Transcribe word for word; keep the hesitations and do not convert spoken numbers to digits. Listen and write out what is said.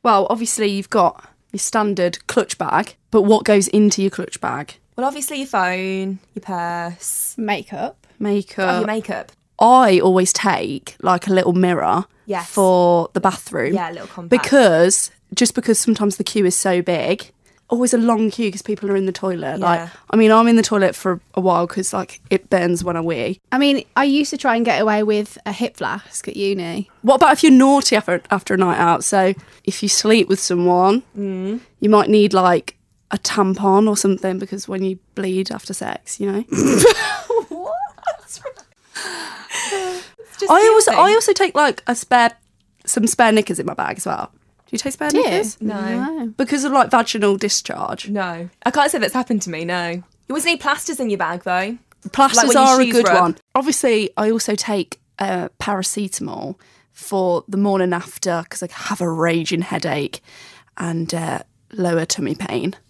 Well, obviously you've got your standard clutch bag, but what goes into your clutch bag? Well, obviously your phone, your purse, Makeup. Makeup. oh, your makeup. I always take like a little mirror Yes. for the bathroom. Yeah, a little compact. Because, just because sometimes the queue is so big, always a long queue because people are in the toilet. Yeah. Like, I mean, I'm in the toilet for a while because like it burns when I wee. I mean, I used to try and get away with a hip flask at uni. What about if you're naughty after, after a night out? So if you sleep with someone, Mm. you might need like a tampon or something because when you bleed after sex, you know. What? It's just I also guilty. I also take like a spare some spare knickers in my bag as well. Do you take spare Do you? knickers? No. Because of like vaginal discharge. No. I can't say that's happened to me, no. You always need plasters in your bag, though. Plasters Like when your are a shoes good rub. one. Obviously, I also take uh, paracetamol for the morning after because I have a raging headache and uh, lower tummy pain.